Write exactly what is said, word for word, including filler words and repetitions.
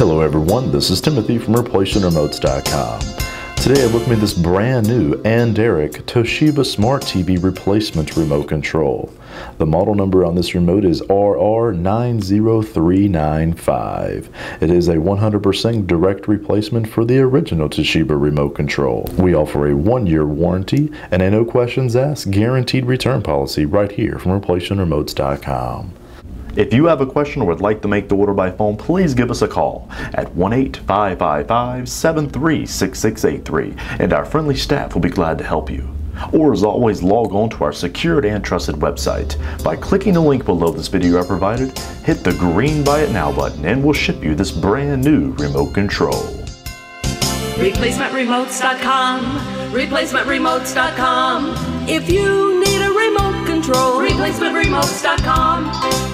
Hello everyone, this is Timothy from replacement remotes dot com. Today I have with me this brand new Anderic Toshiba Smart T V replacement remote control. The model number on this remote is R R nine zero three nine five. It is a one hundred percent direct replacement for the original Toshiba remote control. We offer a one-year warranty and a no questions asked guaranteed return policy right here from replacement remotes dot com. If you have a question or would like to make the order by phone, please give us a call at one eight five five five, seven three six six eight three and our friendly staff will be glad to help you. Or as always, log on to our secured and trusted website. By clicking the link below this video I provided, hit the green Buy It Now button and we'll ship you this brand new remote control. replacement remotes dot com, replacement remotes dot com. If you need a remote control, replacement remotes dot com.